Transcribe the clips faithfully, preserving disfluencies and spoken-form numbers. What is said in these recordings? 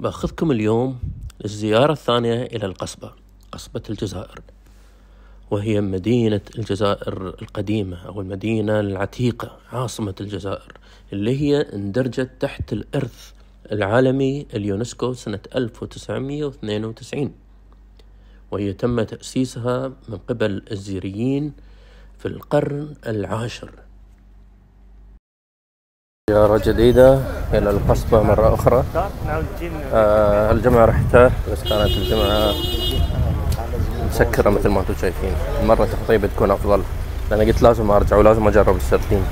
باخذكم اليوم للزيارة الثانية إلى القصبة، قصبة الجزائر، وهي مدينة الجزائر القديمة أو المدينة العتيقة، عاصمة الجزائر، اللي هي اندرجت تحت الإرث العالمي اليونسكو سنة ألف وتسعمئة واثنين وتسعين، وهي تم تأسيسها من قبل الزيريين في القرن العاشر. زيارة جديدة إلى القصبة مرة أخرى. آه الجمعة رحتها بس كانت الجمعة مسكرة مثل ما أنتم شايفين. المرة تخطيط بتكون أفضل، لأن قلت لازم أرجع ولازم أجرب السردين.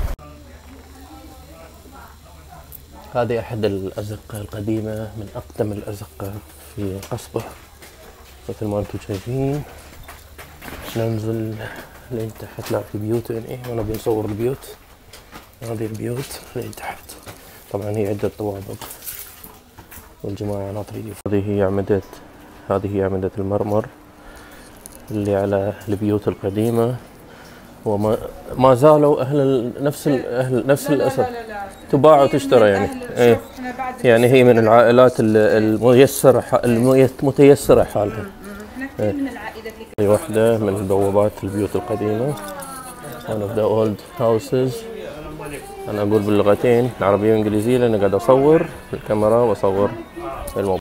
هذه أحد الأزقة القديمة، من أقدم الأزقة في القصبة مثل ما أنتم شايفين. ننزل لين تحت، لا في بيوت هنا وأنا بنصور البيوت. هذه البيوت لين تحت، طبعا هي عدة طوابق والجماعة ناطرين. هذه هي أعمدة هذه هي أعمدة المرمر اللي على البيوت القديمة، وما ما زالوا أهل نفس أهل نفس الأسر تباع وتشترى يعني. إيه يعني هي من العائلات الميسرة المتيسرة حالها. هي واحدة من بوابات البيوت القديمة. one of the old houses. أنا أقول باللغتين العربية والإنجليزية لأن قاعد أصور بالكاميرا وأصور بالموبايل.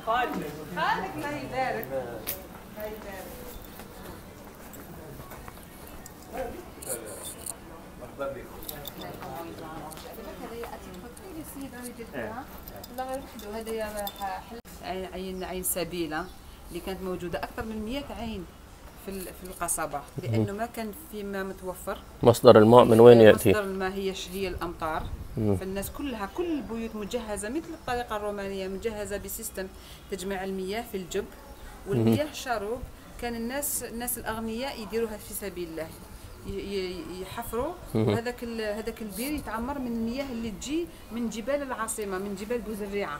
عين عين سبيلة اللي كانت موجودة أكثر من مئة عين في في القصبة، لأنه ما كان في ماء متوفر. مصدر الماء من وين يأتي؟ مصدر الماء هي هي الأمطار. مم. فالناس كلها كل البيوت مجهزة مثل الطريقة الرومانية، مجهزة بسيستم تجمع المياه في الجب، والمياه شروب. كان الناس الناس الأغنياء يديروها في سبيل الله، يحفروا، وهذاك هذاك البير يتعمر من المياه اللي تجي من جبال العاصمة، من جبال بوزريعة.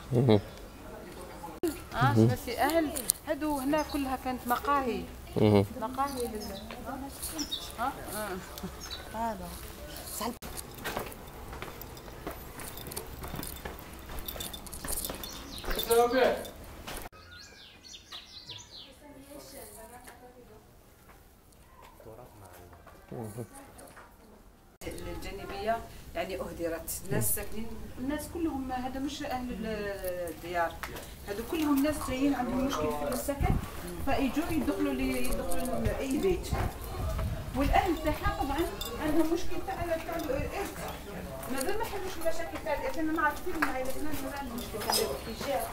اه في اهل هادو هنا كلها كانت مقاهي. مقاهي لل ها اه هذا الجانبية يعني أهدرت. الناس ساكنين، الناس كلهم هذا مش أهل الديار، هذا كلهم ناس جايين عندهم مشكل في السكن، فيجوا يدخلوا لي يدخلوا أي بيت. والأهل تاعها طبعا عندهم مشكل تاع تاع الإرث، مازال ما حلوش المشاكل تاع الإرث. أنا نعرف كثير من عائلاتنا مازال عندهم مشكل تاع الإرث.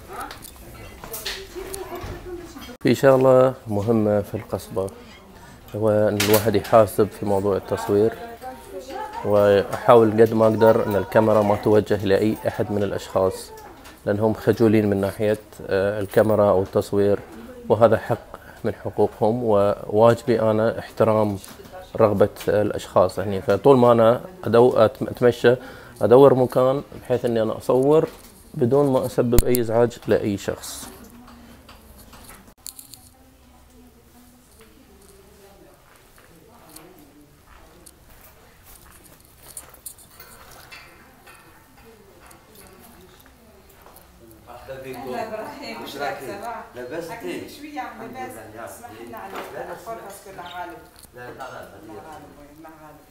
في شغلة مهمة في القصبة، هو أن الواحد يحاسب في موضوع التصوير، وأحاول قد ما أقدر أن الكاميرا ما توجه لأي أحد من الأشخاص، لأنهم خجولين من ناحية الكاميرا أو التصوير، وهذا حق من حقوقهم، وواجبي أنا احترام رغبة الأشخاص يعني. فطول ما أنا أدو أتمشى أدور مكان بحيث أني أنا أصور بدون ما أسبب أي إزعاج لأي شخص. اهلا ابراهيم، واش راك سبا؟ لاباس انت؟ شويه لاباس. اسمح لنا على التاخر باسكو العغالب. لا لا لا العغالب العغالب.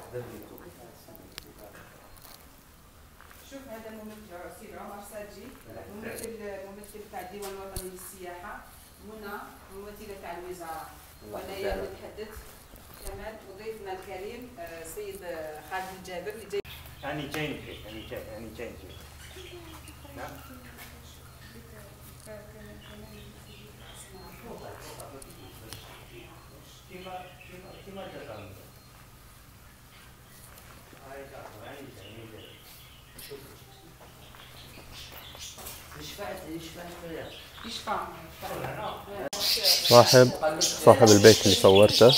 شوف هذا الممثل سيد عمر ساجي، ممثل ممثل تاع الديوان الوطني للسياحه. منى ممثله تاع الوزاره. وانايا نتحدث كمان وضيفنا الكريم سيد خالد الجابر اللي جاي. يعني جايين يعني جاي يعني جايين نعم. صاحب صاحب البيت اللي صورته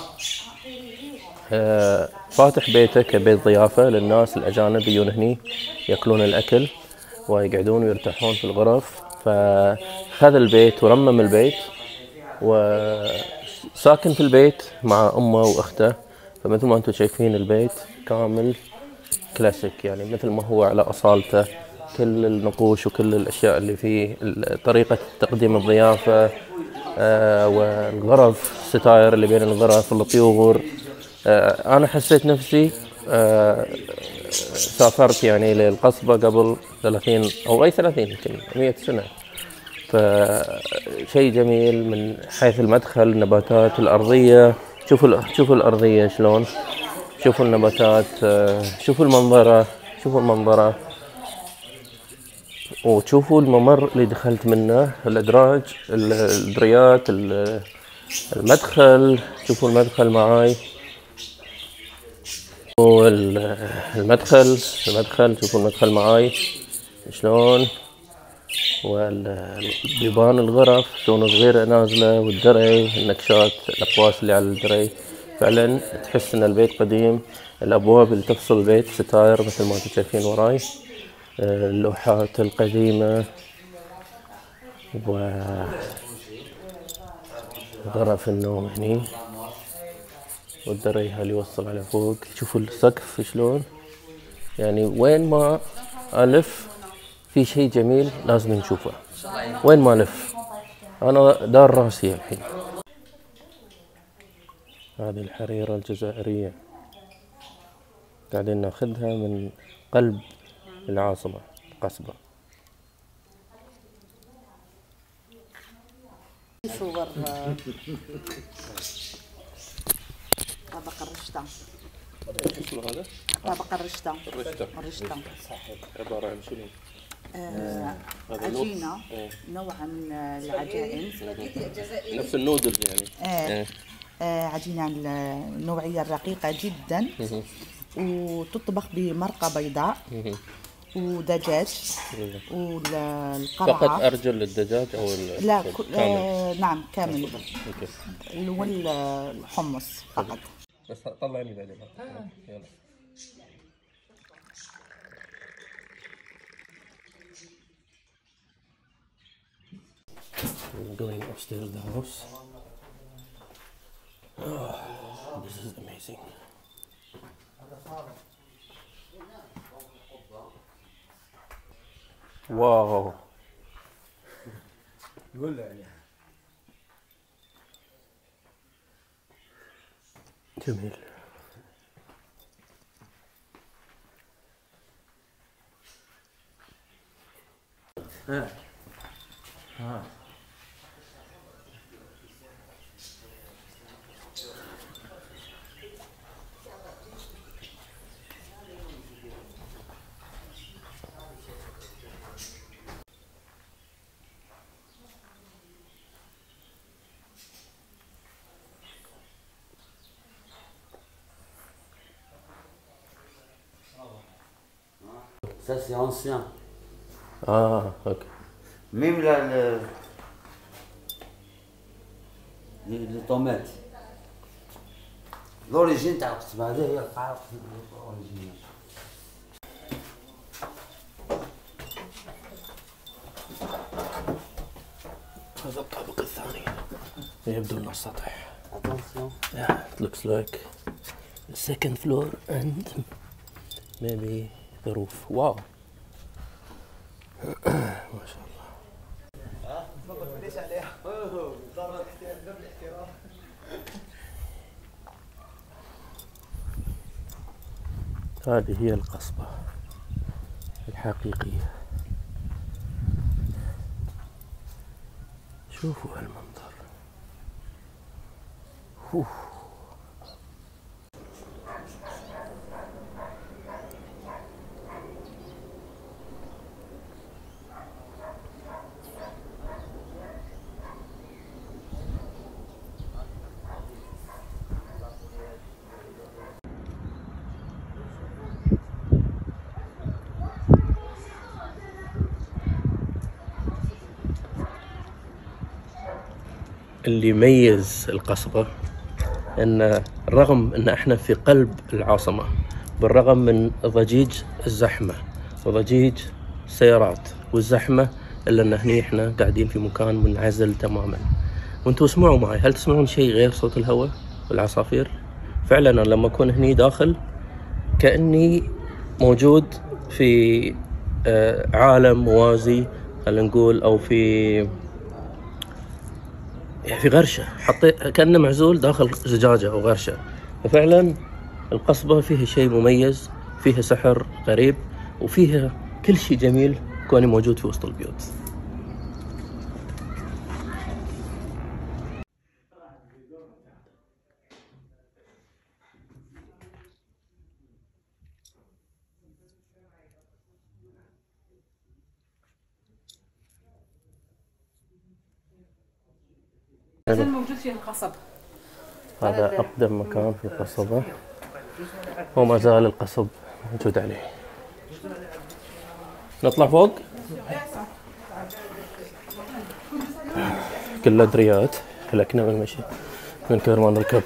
آه فاتح بيته كبيت ضيافة للناس الأجانب يجون هني يأكلون الأكل ويقعدون ويرتاحون في الغرف. فخذ البيت ورمم البيت وساكن في البيت مع أمه وأخته. فمثل ما أنتم شايفين البيت كامل كلاسيك، يعني مثل ما هو على أصالته كل النقوش وكل الأشياء اللي فيه، طريقة تقديم الضيافة آه والغرف، الستاير اللي بين الغرف والطيور. آه أنا حسيت نفسي آه سافرت يعني للقصبة قبل ثلاثين أو أي ثلاثين يمكن مئة سنة. فشيء جميل من حيث المدخل، النباتات الأرضية، شوفوا شوفوا الأرضية شلون، شوفوا النباتات، شوفوا المنظرة، شوفوا المنظرة، وتشوفوا الممر اللي دخلت منه، الأدراج، الدريات، المدخل، شوفوا المدخل معاي، والمدخل المدخل شوفوا المدخل معاي شلون، والبيبان الغرف شلون صغيرة نازلة، والدري، النكشات، الأقواس اللي على الدري، فعلا تحس ان البيت قديم. الأبواب اللي تفصل البيت ستاير مثل ما انتم شايفين وراي، اللوحات القديمة، وغرف النوم هني، والدري اللي يوصل على فوق. شوفوا السقف شلون، يعني وين ما ألف في شيء جميل لازم نشوفه، وين ما ألف أنا دار راسي الحين. هذه الحريرة الجزائرية قاعدين ناخذها من قلب العاصمة قصبة. صور طبق الرشدة. اسمه هذا؟ طبق الرشدة. الرشدة. الرشدة. عبارة عن شنو؟ آه عجينة، ايه. نوع من العجائن، نفس النودلز يعني. آه. آه عجينة النوعية الرقيقة جدا، وتطبخ بمرقة بيضاء ودجاج والقرعة. فقط أرجل الدجاج أو لا كل آه نعم كامل. اوكي. والحمص فقط. بس طلعني بعدين. يلا. We're going upstairs the house. Oh, this is amazing. واو. قول له يعني. جميل. ها. ها. Ça c'est ancien. Ah, ok. Même là, le, les, les tomates. L'origine تاع القصبة هذه هي القاعة الأوريجينال. هذا الطابق الثاني يبدو انه السطح. Attention. Yeah, it looks like the second floor and maybe the roof. Wow. ما شاء الله. هذه هي القصبة الحقيقية. شوفوا هالمنظر. أوه. اللي يميز القصبة ان رغم ان احنا في قلب العاصمة، بالرغم من ضجيج الزحمة وضجيج السيارات والزحمة، الا ان هني احنا قاعدين في مكان منعزل تماما. وانتوا اسمعوا معي، هل تسمعون شيء غير صوت الهواء والعصافير؟ فعلا انا لما اكون هني داخل كأني موجود في عالم موازي خلينا نقول، او في يعني في غرشة، حطيت كأنه معزول داخل زجاجة او غرشة. ففعلا القصبة فيها شيء مميز، فيها سحر غريب، وفيها كل شيء جميل كوني موجود في وسط البيوت. مازال موجود فيه القصب. هذا أقدم مكان في القصبة، وما زال القصب موجود عليه. نطلع فوق، كلها دريات هلكنا من المشي من كثر ما نركب.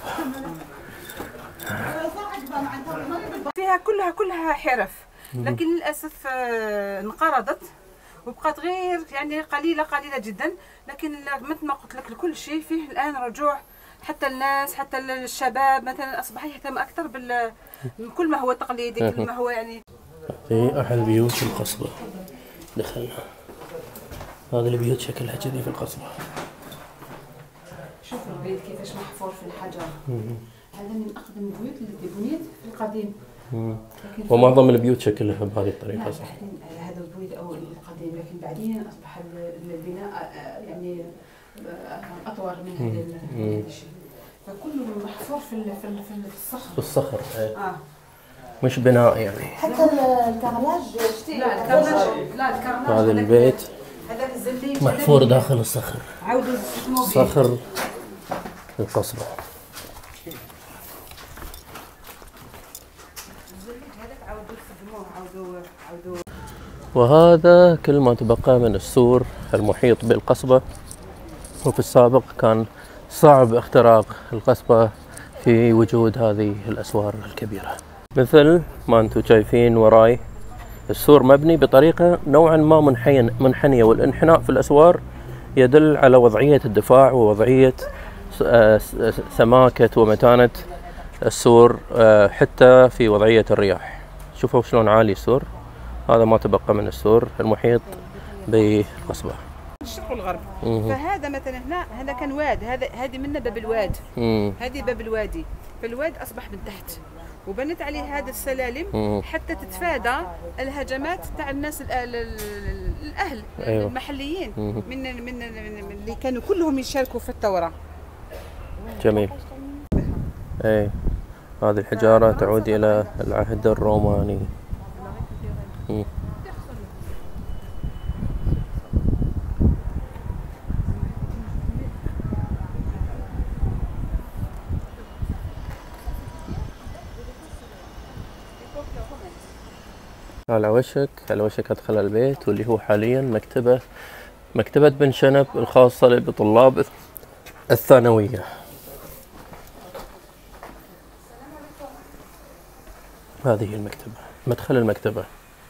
فيها كلها كلها حرف، لكن للأسف انقرضت وبقات غير يعني قليلة قليلة جدا. لكن مثل ما قلت لك كل شيء فيه الآن رجوع، حتى الناس حتى الشباب مثلا أصبح يهتم أكثر بال كل ما هو تقليدي، كل ما هو يعني. في أحد بيوت القصبة دخلنا، هذه البيوت شكلها كذي في القصبة. شوفوا البيت كيفاش محفور في الحجر. هذا من أقدم البيوت اللي بنيت في القديم. ومعظم البيوت شكلها بهذه الطريقة صح؟ هذا البيت أو القديم، لكن بعدين أصبح البناء يعني أطور من هذا الشيء. فكله محفور في في في الصخر. في الصخر ايه. آه. مش بناء يعني. حتى الكرلاج. لا الكرلاج لا الكرلاج. هذا البيت هذا الزليم محفور داخل الصخر. عودوا صخر القصبة. وهذا كل ما تبقى من السور المحيط بالقصبة. وفي السابق كان صعب اختراق القصبة في وجود هذه الأسوار الكبيرة. مثل ما انتم شايفين وراي، السور مبني بطريقة نوعا ما منحنية، والانحناء في الأسوار يدل على وضعية الدفاع ووضعية سماكة ومتانة السور، حتى في وضعية الرياح. شوفوا شلون عالي السور. هذا ما تبقى من السور المحيط بالقصبة. الشرق والغرب. فهذا مثلا هنا هذا كان واد، هذا هذه منه باب الواد، هذه باب الوادي. فالواد اصبح من تحت، وبنت عليه هذا السلالم مم. حتى تتفادى الهجمات تاع الناس الاهل أيوة. المحليين مم. من, من من اللي كانوا كلهم يشاركوا في الثوره. جميل. اي هذه الحجاره تعود الى العهد الروماني. مم. على وشك على وشك أدخل البيت، واللي هو حاليا مكتبة مكتبة بن شنب الخاصة بطلاب الثانوية. هذه المكتبة، مدخل المكتبة.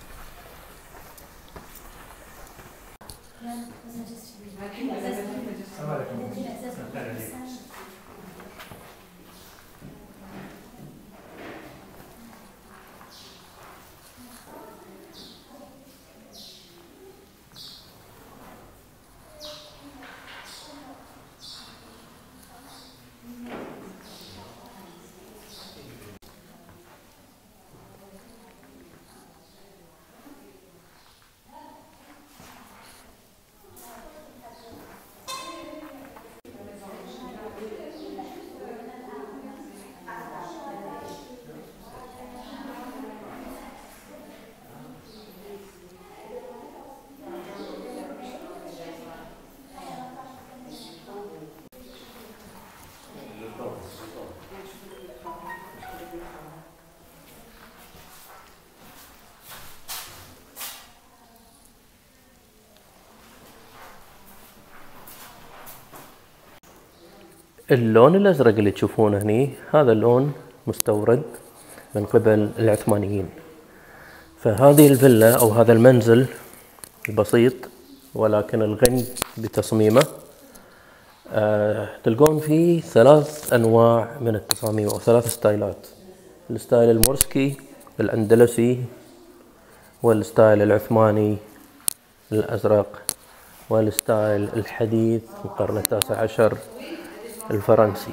اللون الأزرق اللي تشوفونه هني هذا اللون مستورد من قبل العثمانيين. فهذه الفيلا أو هذا المنزل البسيط ولكن الغني بتصميمه آه تلقون فيه ثلاث أنواع من التصاميم أو ثلاث ستايلات: الستايل المورسكي، الأندلسي، والستايل العثماني الأزرق، والستايل الحديث من القرن التاسع عشر الفرنسي.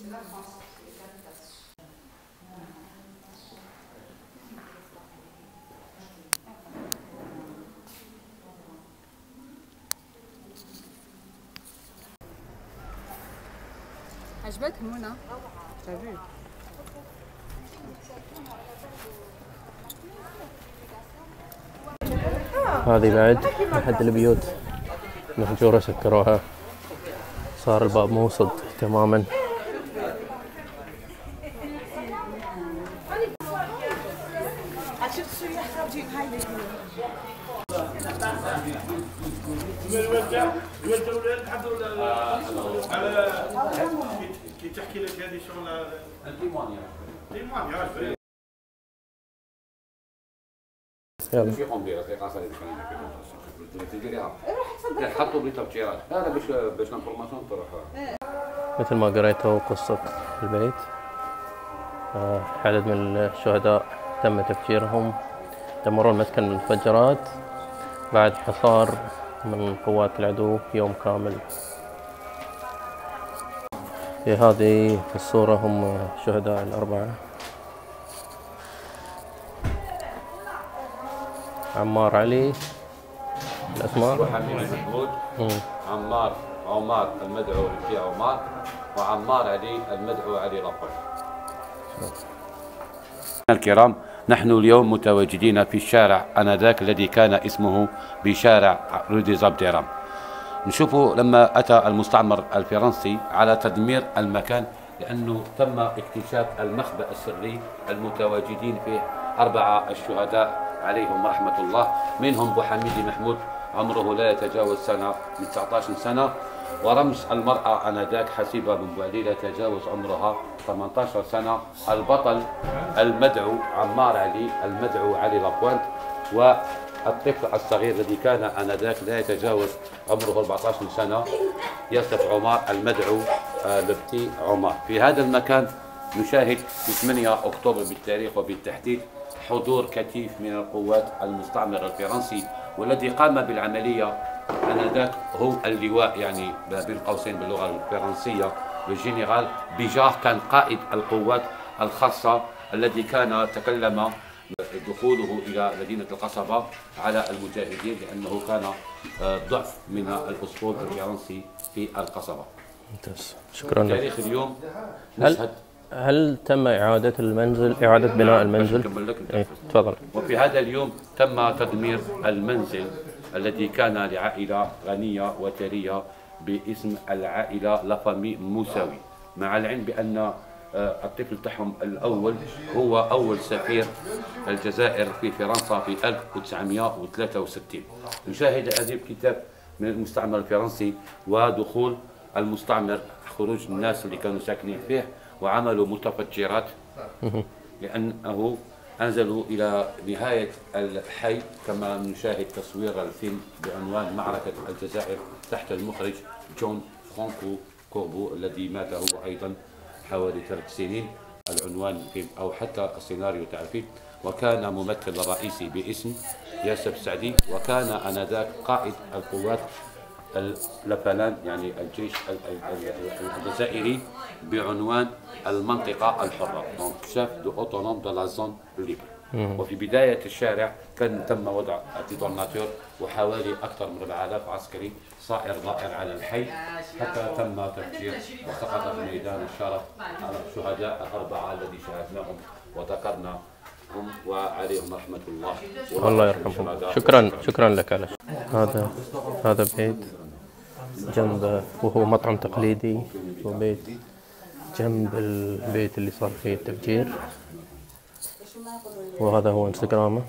عجبتك منى؟ طيب. هذه بعد أحد البيوت مهجورة سكروها، صار الباب موصد تماما. كي تحكي لك هذه شغل التيموانياج حطوا بتفجيرات هذا باش باش الانفورماسيون تروح. مثل ما قريتوا قصة البيت، عدد من الشهداء تم تفجيرهم، دمروا مسكن من المفجرات بعد حصار من قوات العدو يوم كامل. في هذه الصورة هم الشهداء الأربعة: عمار علي الأسماء، وحميد محمود، عمار عمار المدعو في عمار، وعمار علي المدعو علي لابوش. الكرام، نحن اليوم متواجدين في الشارع آنذاك الذي كان اسمه بشارع رودي زابديرام. نشوفوا لما أتى المستعمر الفرنسي على تدمير المكان، لأنه تم اكتشاف المخبأ السري المتواجدين فيه أربعة الشهداء عليهم رحمة الله، منهم بو حميد محمود عمره لا يتجاوز سنة من تسعة عشر سنة، ورمز المرأة آنذاك حسيبة بن بوعلي لا يتجاوز عمرها ثمانية عشر سنة، البطل المدعو عمار علي المدعو علي لابوينت، والطفل الصغير الذي كان آنذاك لا يتجاوز عمره أربعة عشر سنة يوسف عمار المدعو لبتي عمار. في هذا المكان نشاهد في ثمانية أكتوبر بالتاريخ وبالتحديد حضور كثيف من القوات المستعمرة الفرنسي، والذي قام بالعملية آنذاك هو اللواء، يعني بين قوسين باللغة الفرنسية الجنرال بيجار، كان قائد القوات الخاصة الذي كان تكلم دخوله إلى مدينة القصبة على المجاهدين لأنه كان ضعف من الأسطول الفرنسي في القصبة. ممتاز، شكرا لك. تاريخ اليوم هل هل تم إعادة المنزل، إعادة بناء المنزل؟ إيه، تفضل. وفي هذا اليوم تم تدمير المنزل الذي كان لعائلة غنية وثرية باسم العائلة لافامي موساوي، مع العلم بأن الطفل تاعهم الأول هو أول سفير الجزائر في فرنسا في ألف وتسعمائة وثلاثة وستين. نشاهد هذه الكتاب من المستعمر الفرنسي ودخول المستعمر، خروج الناس اللي كانوا ساكنين فيه، وعملوا متفجرات لأنه أنزلوا إلى نهاية الحي، كما نشاهد تصوير الفيلم بعنوان معركة الجزائر تحت المخرج جون فرانكو كوربو الذي مات هو أيضا حوالي ثلاث سنين. العنوان فيلم أو حتى السيناريو تاع الفيلم، وكان ممثل رئيسي باسم ياسر سعدي، وكان آنذاك قائد القوات لافالان يعني الجيش الجزائري بعنوان المنطقة الحرة، donc chef de autonome de la zone libre. وفي بداية الشارع كان تم وضع الديتوناتور وحوالي أكثر من أربعة آلاف عسكري صائر ضائر على الحي، حتى تم تفجير وسقط في ميدان الشرف على الشهداء الأربعة الذي شاهدناهم وذكرنا هم وعليهم رحمة الله. الله يرحمهم. شكرا شكرا لك على هذا هذا بيت جنب، وهو مطعم تقليدي، وبيت جنب البيت اللي صار فيه التفجير، وهذا هو انستغرامه.